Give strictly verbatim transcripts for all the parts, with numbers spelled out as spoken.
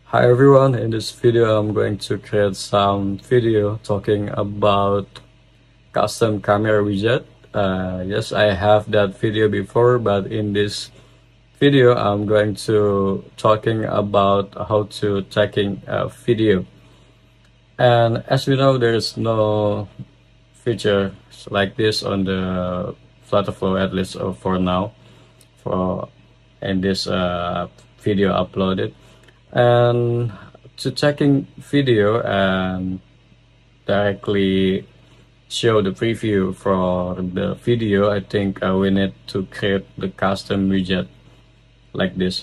Hi everyone, in this video I'm going to create some video talking about custom camera widget. Uh, yes, I have that video before, but in this video I'm going to talking about how to taking a video. And as we know, there is no feature like this on the Flutterflow, at least uh, for now, for in this uh, video uploaded. And to checking video and directly show the preview for the video, I think uh, we need to create the custom widget like this.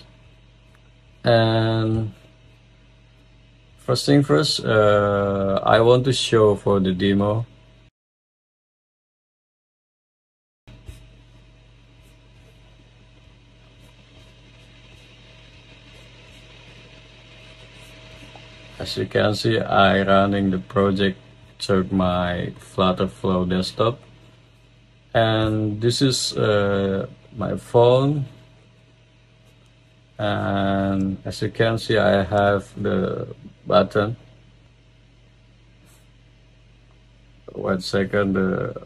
And first thing first, uh, I want to show for the demo. As you can see, I running the project through my Flutterflow desktop, and this is uh, my phone. And as you can see, I have the button. One second, the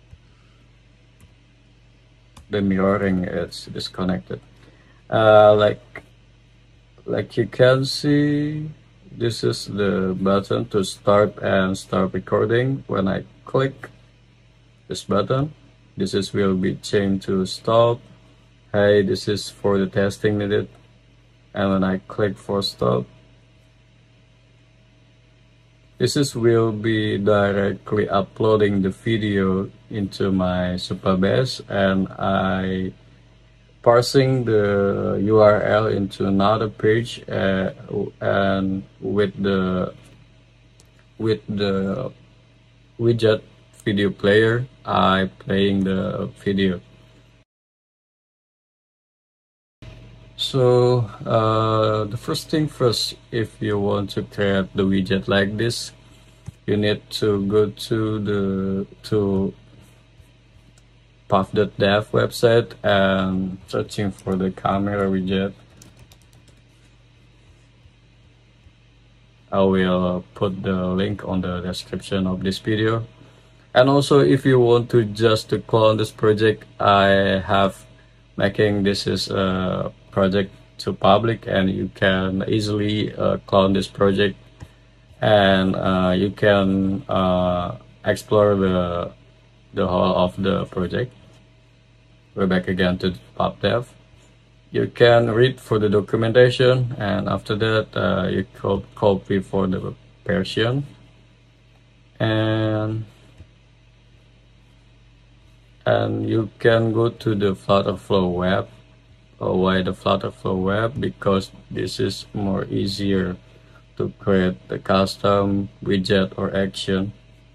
the mirroring is disconnected. Uh, like like you can see, this is the button to start and start recording. When I click this button, this is will be changed to stop. Hey, this is for the testing needed. And when I click for stop, this is will be directly uploading the video into my Supabase, and I parsing the U R L into another page, uh, and with the with the widget video player, I playing the video. So uh, the first thing first, if you want to create the widget like this, you need to go to the to puff dot dev website and searching for the camera widget. I will put the link on the description of this video. And also, if you want to just to clone this project, I have making this is a project to public, and you can easily uh, clone this project, and uh, you can uh, explore the the whole of the project. We're back again to PubDev. You can read for the documentation, and after that uh, you could copy for the version, and and you can go to the Flutterflow web. Uh, why the Flutterflow web? Because this is more easier to create the custom widget or action.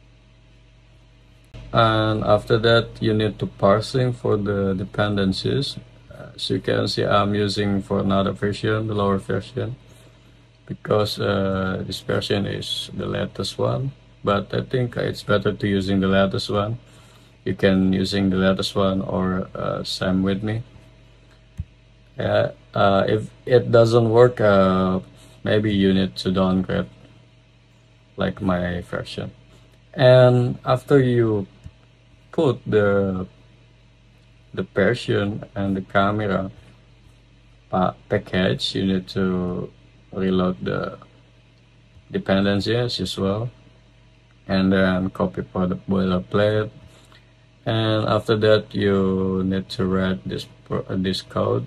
And after that, you need to parsing for the dependencies. As you can see, I'm using for another version, the lower version, because uh, this version is the latest one. But I think it's better to using the latest one. You can using the latest one or uh, same with me. Yeah, uh, if it doesn't work, uh, maybe you need to downgrade like my version. And after you put the the version and the camera pa package, you need to reload the dependencies as well, and then copy for the boilerplate. And after that, you need to write this this code.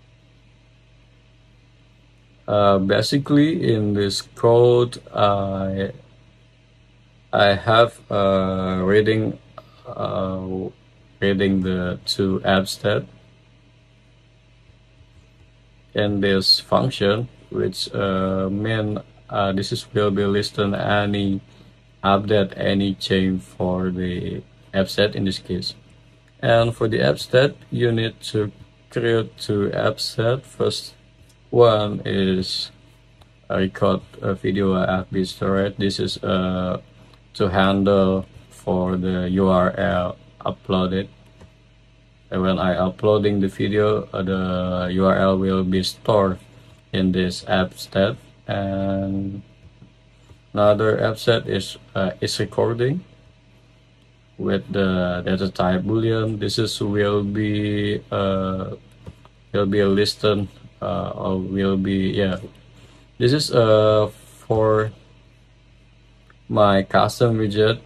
Uh, basically, in this code, I I have uh, reading uh, reading the two abstract in this function, which uh, mean uh, this is will be listed any update, any change for the abstract in this case. And for the abstract, you need to create two abstract. First one is a record a video F B storage. This is uh, to handle for the U R L uploaded. And when I uploading the video, uh, the U R L will be stored in this abstract. and another offset is uh, is recording with the data type boolean. This is will be uh, will be a listen uh, or will be yeah. This is uh for my custom widget.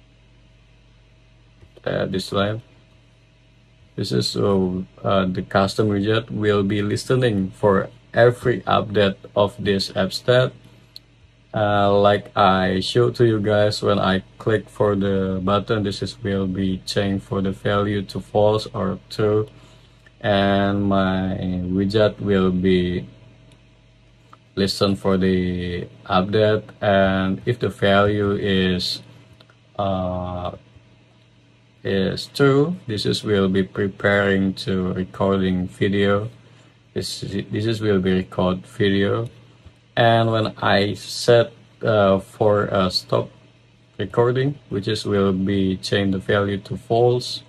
Uh, this line. This is uh, uh, the custom widget will be listening for every update of this app stat. Uh, like I showed to you guys when I click for the button, this is will be changed for the value to false or true, and my widget will be listen for the update, and if the value is uh, is true, this is will be preparing to recording video. This this is will be record video, and when I set uh, for a stop recording, which is will be change the value to false.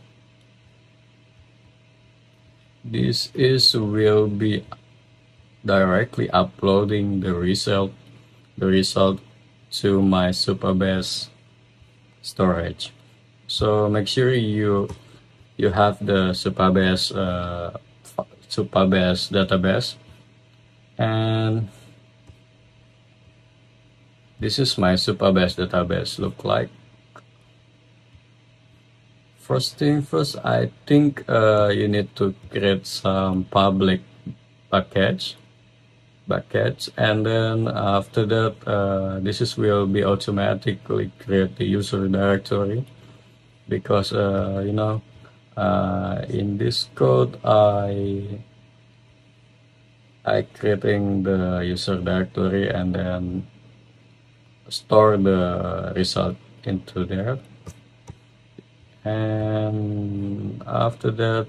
This is will be directly uploading the result the result to my Supabase storage. So make sure you you have the Supabase uh, Supabase database, and this is my Supabase database look like. First thing first, I think uh, you need to create some public package package, and then after that uh, this is will be automatically create the user directory, because uh, you know uh, in this code I I creating the user directory and then store the result into there, and after that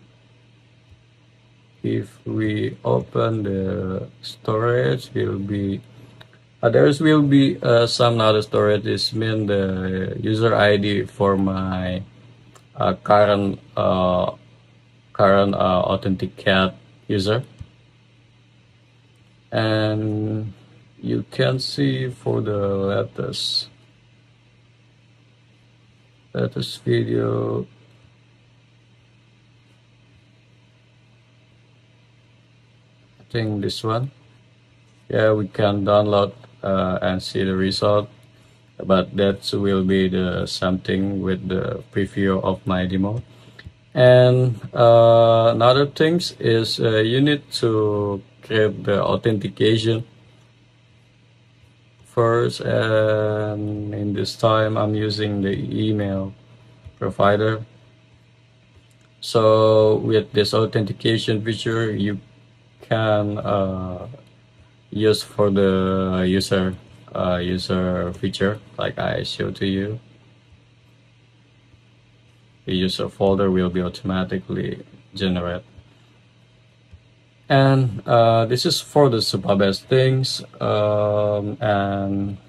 if we open the storage will be uh, there's will be uh, some other storage. This mean the user I D for my uh, current uh, current uh, authenticate user, and you can see for the latest latest video I think this one, yeah, we can download uh, and see the result, but that will be the something with the preview of my demo. And uh, another things is uh, you need to create the authentication first, and in this time I'm using the email provider. So with this authentication feature you can uh, use for the user uh, user feature like I showed to you. The user folder will be automatically generated, and uh, this is for the Supabase things. Um, and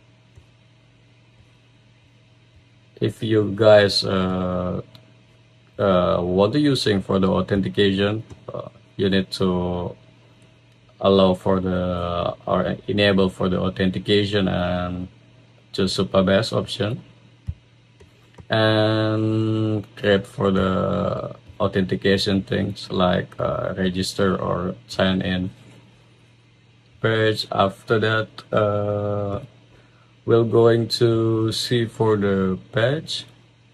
if you guys uh, uh, want to using for the authentication, uh, you need to allow for the or enable for the authentication and to Supabase option, and create for the authentication things like uh, register or sign in page. After that uh, we're going to see for the page.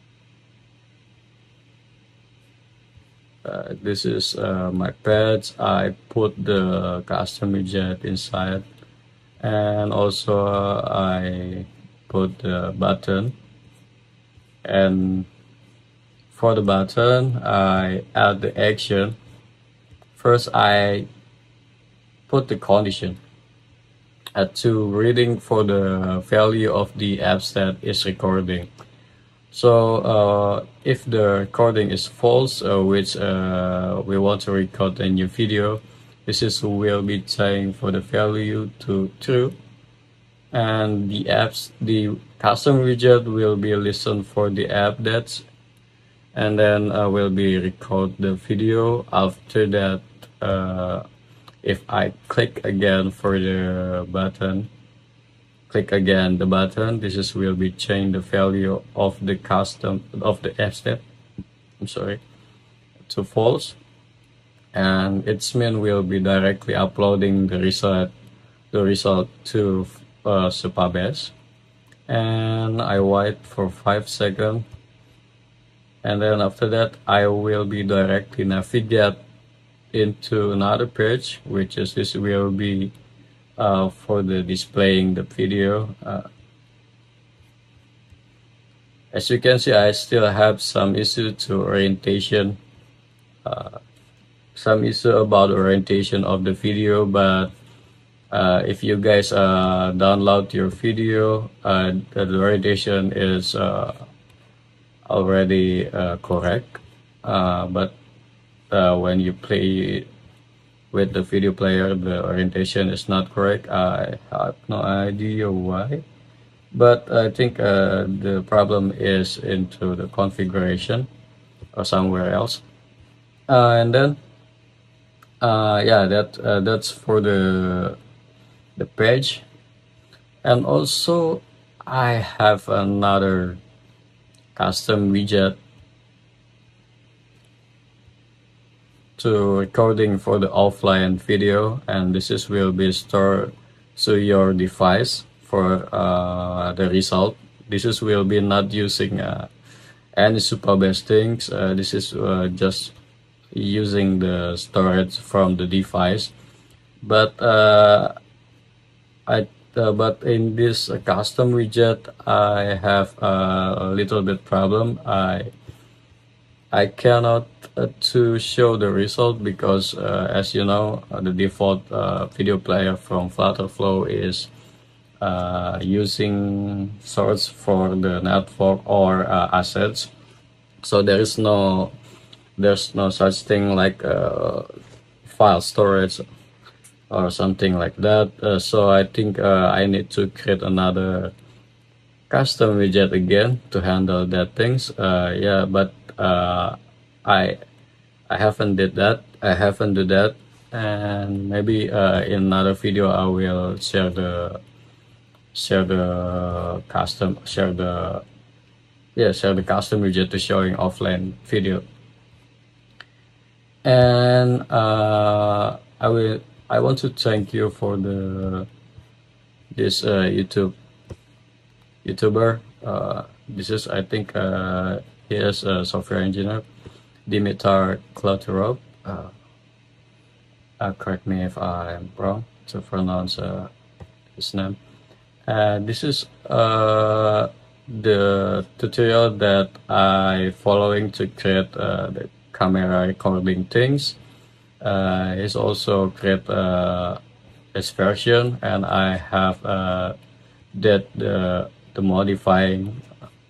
Uh, this is uh, my page. I put the custom widget inside, and also uh, I put the button, and for the button I add the action. First I put the condition at to reading for the value of the apps that is recording. So uh, if the recording is false, uh, which uh, we want to record a new video, this is will be changing for the value to true, and the apps the custom widget will be listen for the updates, and then uh, will be record the video. After that uh, if I click again for the button, click again the button, this is will be change the value of the custom of the F step, I'm sorry, to false, and its mean will be directly uploading the result the result to uh, Supabase. And I wait for five seconds, and then after that I will be directly navigate into another page, which is this will be uh, for the displaying the video. Uh, as you can see, I still have some issue to orientation, uh, some issue about orientation of the video, but uh, if you guys uh, download your video, uh, the orientation is uh, already uh, correct, uh, but uh, when you play with the video player, the orientation is not correct. I have no idea why, but I think uh, the problem is into the configuration or somewhere else. Uh, and then uh, yeah, that uh, that's for the the page. And also I have another custom widget to recording for the offline video, and this is will be stored to your device for uh, the result. This is will be not using uh, any Supabase things. Uh, this is uh, just using the storage from the device, but uh, I uh, but in this uh, custom widget I have uh, a little bit problem. I I cannot uh, to show the result because uh, as you know, uh, the default uh, video player from Flutterflow is uh, using source for the network or uh, assets, so there is no there's no such thing like uh, file storage or something like that. Uh, so I think uh, I need to create another custom widget again to handle that things. Uh, yeah, but uh, I I haven't did that. I haven't do that, and maybe uh, in another video I will share the share the custom share the yeah share the custom widget to showing offline video. And uh, I will I want to thank you for the this uh, YouTube YouTuber. Uh, this is I think uh, he is a software engineer, Dimitar Kloturov. Uh, uh, correct me if I'm wrong to pronounce uh, his name. Uh, this is uh, the tutorial that I following to create uh, the camera recording things. Uh, he's also create uh, this version, and I have uh, did the the modifying,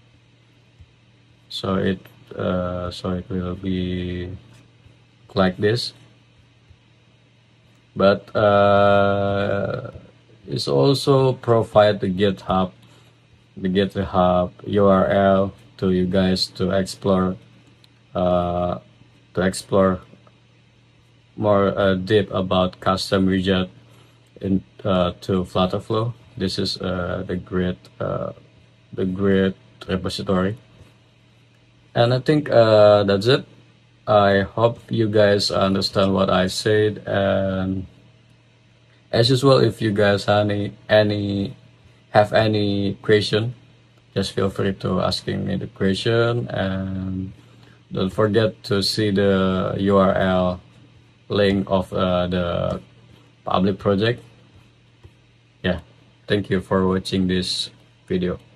so it uh, so it will be like this. But uh, it's also provide the GitHub the GitHub U R L to you guys to explore uh, to explore more uh, deep about custom widget in uh, to Flutterflow. This is uh, the great uh, the great repository, and I think uh, that's it. I hope you guys understand what I said, and as usual, if you guys have any any have any question, just feel free to asking me the question, and don't forget to see the U R L link of uh, the public project. Yeah, thank you for watching this video.